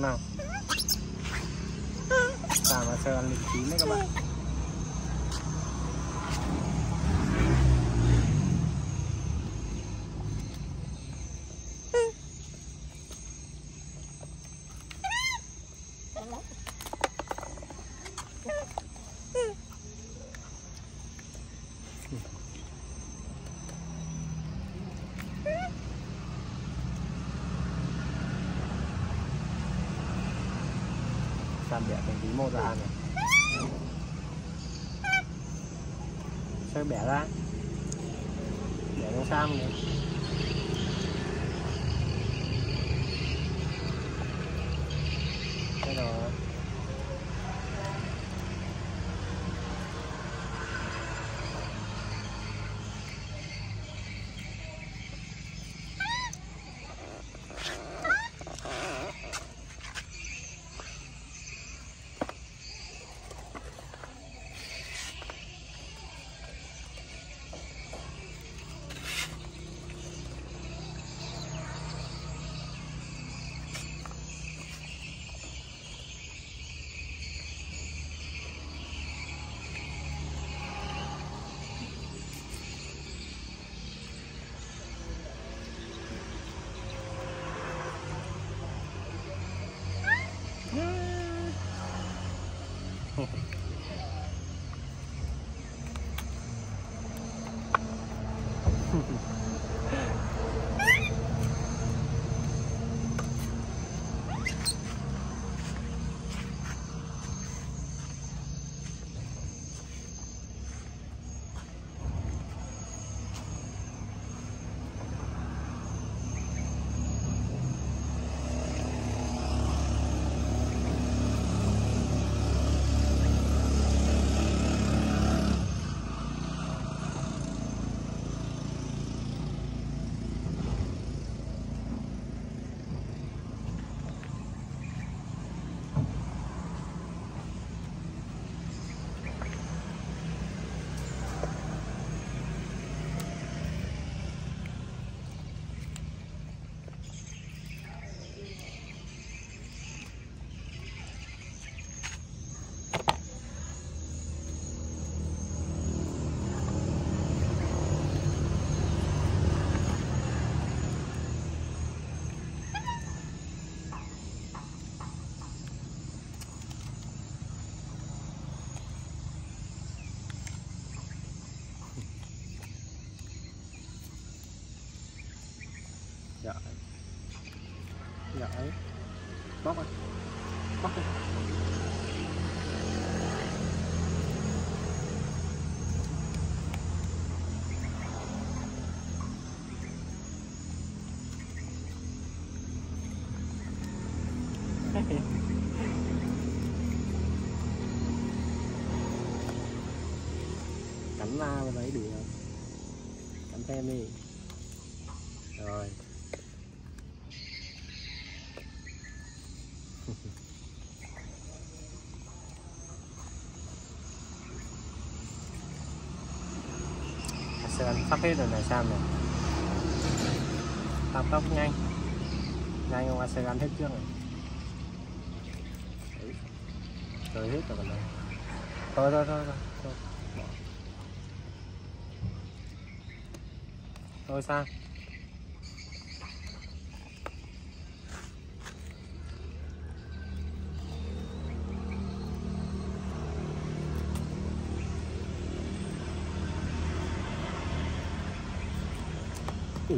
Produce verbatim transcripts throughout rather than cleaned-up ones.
nào. Tà và sơ ăn lịch chín đấy các bạn. Sàn bẻ thành tí một ra này. Sơ bẻ ra. Bẻ nó sang này. Thế rồi. Dạ. Dạ ấy. Bóc ơi. Bóc đi. Cắn ra vào đấy được. Cắn thêm đi. Rồi. Sơn sắp hết rồi này Sam này. Tao tốc nhanh. Nhanh không, Sơn ăn hết trước rồi. Đấy. Rồi hết rồi còn này. Thôi thôi thôi thôi. Thôi, bỏ. Thôi sao? Ừ.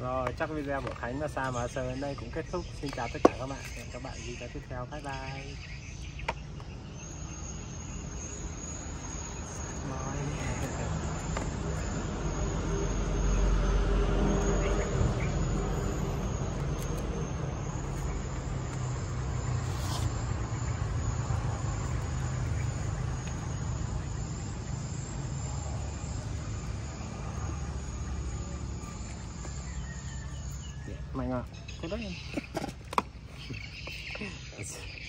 Rồi chắc video của Khánh và Sa Má Sờ đến đây cũng kết thúc. Xin chào tất cả các bạn. Hẹn các bạn video tiếp theo. Bye bye. Mạnh à? Thế đấy.